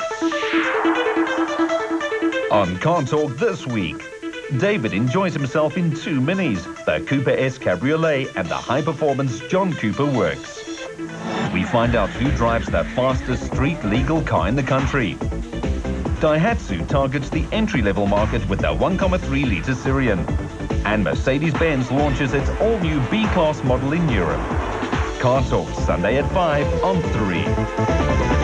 On Car Talk this week, David enjoys himself in two minis, the Cooper S Cabriolet and the high-performance John Cooper Works. We find out who drives the fastest street-legal car in the country. Daihatsu targets the entry-level market with the 1.3-litre Syrian. And Mercedes-Benz launches its all-new B-Class model in Europe. Car Talk, Sunday at 5 on 3.